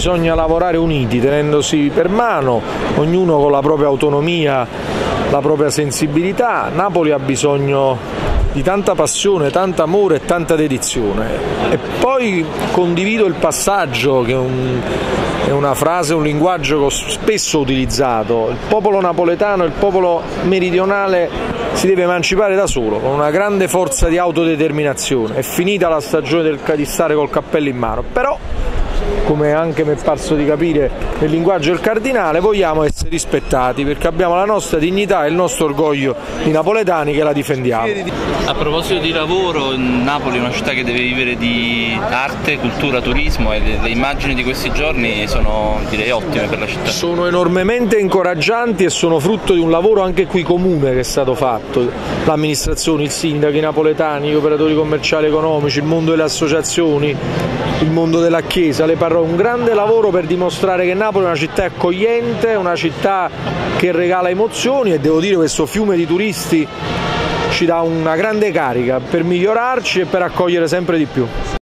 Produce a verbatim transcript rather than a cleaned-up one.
bisogna lavorare uniti, tenendosi per mano, ognuno con la propria autonomia, la propria sensibilità. Napoli ha bisogno di tanta passione, tanto amore e tanta dedizione. E poi condivido il passaggio, che è, un, è una frase, un linguaggio che ho spesso utilizzato: il popolo napoletano, il popolo meridionale si deve emancipare da solo, con una grande forza di autodeterminazione. È finita la stagione del, di stare col cappello in mano, però, come anche mi è parso di capire nel linguaggio del cardinale, vogliamo essere rispettati perché abbiamo la nostra dignità e il nostro orgoglio di napoletani che la difendiamo. A proposito di lavoro, Napoli è una città che deve vivere di arte, cultura, turismo, e le, le immagini di questi giorni sono, direi, ottime per la città. Sono enormemente incoraggianti e sono frutto di un lavoro anche qui comune che è stato fatto. L'amministrazione, il sindaco, i napoletani, gli operatori commerciali e economici, il mondo delle associazioni, il mondo della Chiesa, le parrocchie, un grande lavoro per dimostrare che Napoli è una città accogliente, una città che regala emozioni, e devo dire questo fiume di turisti ci dà una grande carica per migliorarci e per accogliere sempre di più.